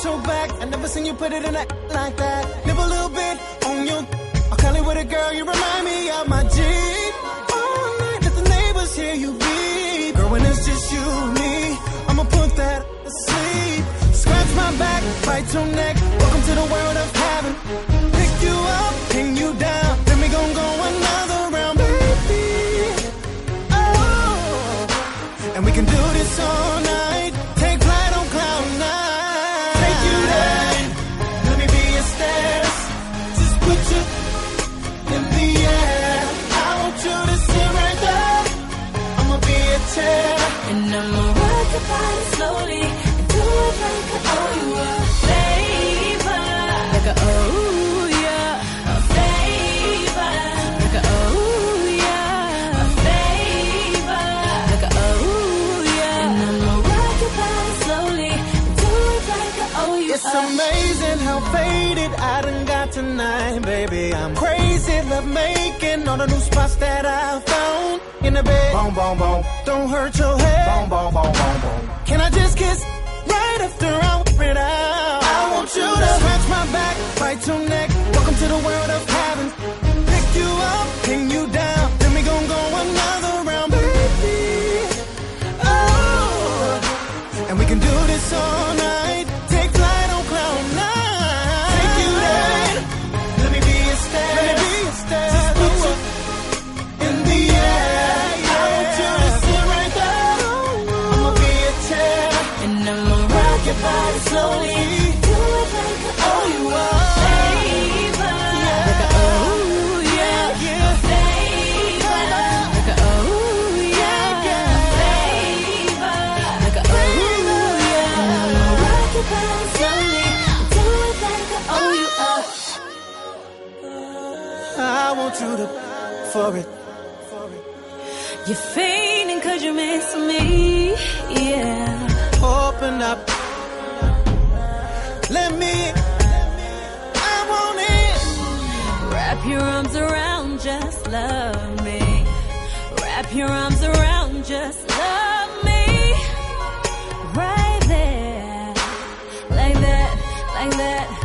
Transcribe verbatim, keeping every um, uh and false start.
your back. I never seen you put it in a like that. Nip a little bit on your. I'll call it with a girl. You remind me of my G. All night, let the neighbors hear you beep. Girl, when it's just you and me, I'ma put that to sleep. Scratch my back, bite your neck. Welcome to the world of heaven. Pick you up, pin you down. Then we gon' go another round, baby. Oh, and we can do this all night. Take flight on cloud nine. Take you there. Let me be your stairs. Just put you in the air. I want you to sit right there. I'ma be a chair. And I'ma rock your body slowly and do it like I owe you a favor. Like I owe ya a favor. Like I owe ya a favor. Like I owe ya. And I'ma rock your body slowly and do it like I owe you. It's amazing how faded I done got tonight, baby. I'm crazy, love making all the new spots that I found in the bed. Boom, boom, boom. Don't hurt your head. Boom, boom, boom, boom, boom. Can I just kiss right after I wear it out? I want you to scratch my back, bite your neck. Welcome to the world of heaven. Pick you up, pin you down. Then we gon' go another round, baby. Oh, and we can do this all night. Take flight on cloud nine. Take you there. Let me be your stare. Let me be your stare. Just put you in the air. I want you to sit right there. I'ma be a chair. And I'ma rock your body slowly. Do it like I owe you a favor. Like I owe ya a favor. Like I owe ya a favor. Like I owe ya. And I'ma rock your body slowly. Do it like I owe you a. I want you to for it. You're fainting 'cause you miss me, yeah. Open up. Let me. I want it. Wrap your arms around, just love me. Wrap your arms around, just love me. Right there, like that, like that.